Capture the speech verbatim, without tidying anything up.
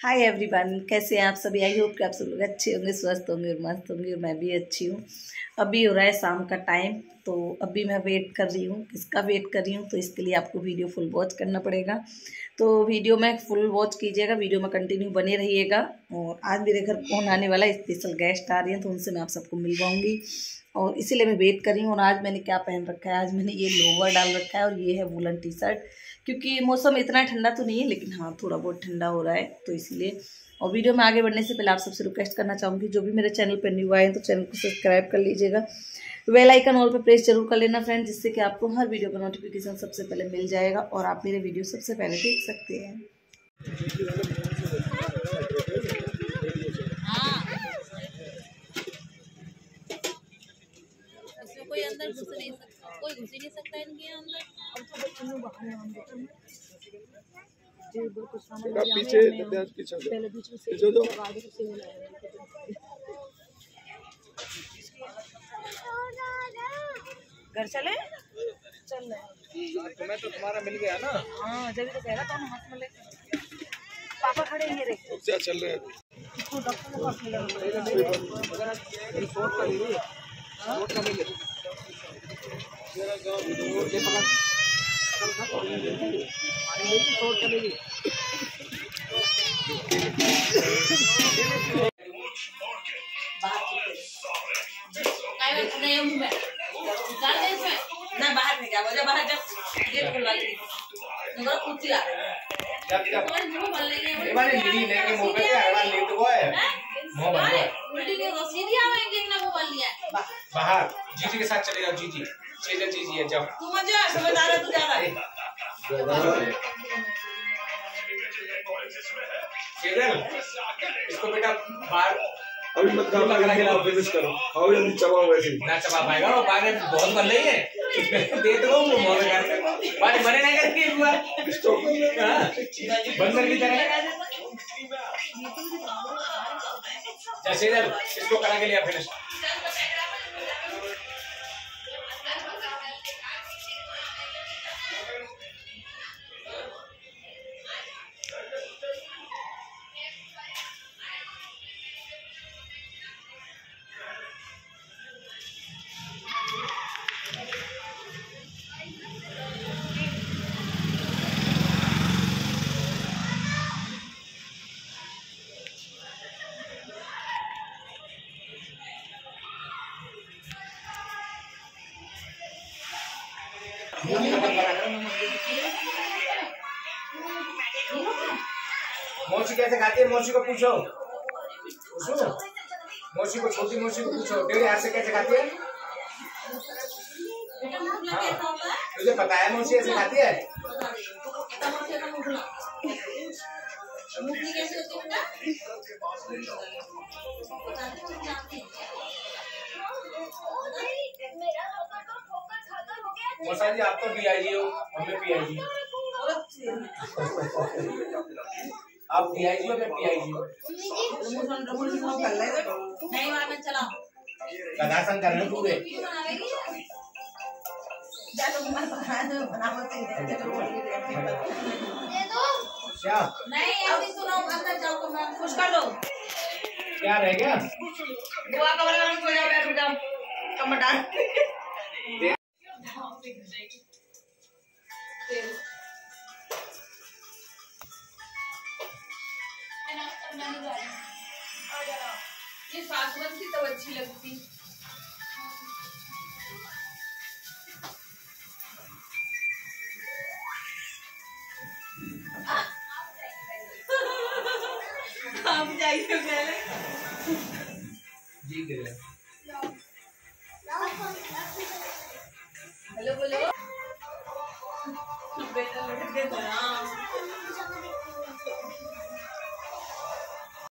Hi everyone, कैसे हैं आप सभी। आई होप कि आप सब लोग अच्छे होंगे, स्वस्थ होंगे और मस्त होंगे और मैं भी अच्छी हूँ। अभी हो रहा है शाम का टाइम, तो अभी मैं वेट कर रही हूँ। किसका वेट कर रही हूँ, तो इसके लिए आपको वीडियो फुल वॉच करना पड़ेगा। तो वीडियो में फुल वॉच कीजिएगा, वीडियो में कंटिन्यू बने रहिएगा। और आज मेरे घर कौन आने वाला है, स्पेशल गेस्ट आ रही हैं, तो उनसे मैं आप सबको मिलवाऊंगी और इसीलिए मैं वेट कर रही हूँ। और आज मैंने क्या पहन रखा है, आज मैंने ये लोवर डाल रखा है और ये है वुलन टी शर्ट, क्योंकि मौसम इतना ठंडा तो नहीं है, लेकिन हाँ थोड़ा बहुत ठंडा हो रहा है, तो इसलिए। और वीडियो में आगे बढ़ने से पहले आप सबसे रिक्वेस्ट करना चाहूँगी, जो भी मेरे चैनल पर न्यू आए हैं तो चैनल को सब्सक्राइब कर लीजिएगा, बेल आइकन ऑल पर प्रेस जरूर कर लेना फ्रेंड, जिससे कि आपको हर वीडियो का नोटिफिकेशन सबसे पहले मिल जाएगा और आप मेरे वीडियो सबसे पहले देख सकते हैं। कोई अंदर घुस नहीं सकता, कोई घुस ही नहीं सकता इनके अंदर। पीछे पीछे पीछे दो। घर चले चल रहे तुम्हें तो तुम्हारा मिल गया ना। हाँ जब तो कह रहा था हाथ में लेके पापा खड़े हैं, रे क्या चल रहे हैं इसको डॉक्टर के पास ले जाओ। रिपोर्ट का ले रिपोर्ट का ले ले मेरा गांव ये पकड़ रिपोर्ट का ले ले। ना बाहर नहीं जाओ, जा बाहर जा, गेट खुला ले नगर कुत्ती आ रही है। जब जब तुम्हारे मुंह बन रही है, ये वाले नीली लेके मुंह पे हर बार लेट गो है मुंह बन गया। उल्टी के रसीदी आवेंगे ना वो बन लिया बाहर जीजी के साथ चले जाओ। जीजी छेजन जीजी है जब तू मत जा, समझदार है तू ज्यादा छेजन इसको बेटा बाहर अभी मत खाओ, लगा के लाओ, फिनिश करो, खाओ जल्दी, चबाओ वैसे ना चबा पाएगा वो बाहर बहुत बन रही है। दे दो वो मोर कर बात बने नहीं करके हुआ स्टॉप हां बंद कर दी तरह जैसे इधर इसको करा के लिया फिनिश। मौसी कैसे खाती है, मौसी को पूछो पूछो मौसी को, छोटी मौसी को पूछो डेढ़ हाथ से कैसे खाती है। हाँ तुझे पता है मौसी ऐसे खाती है। मौसा जी आप तो डीआईजी हो, हमें पीआईजी। आप डीआईजी हो, मैं पीआईजी हूँ। नहीं वहां में चलाओ लगासन कर रहे पूरे क्या नहीं ऐसे सुनो, अंदर जाओ तो मैं खुश कर लो। क्या रह गया बुआ का वाला को जाओ, बैठ जाओ कमर डाल ये सासुवन की तो अच्छी लगती। आप जाइए पहले जी दे हेलो बोलो बेटा लड़के तो ना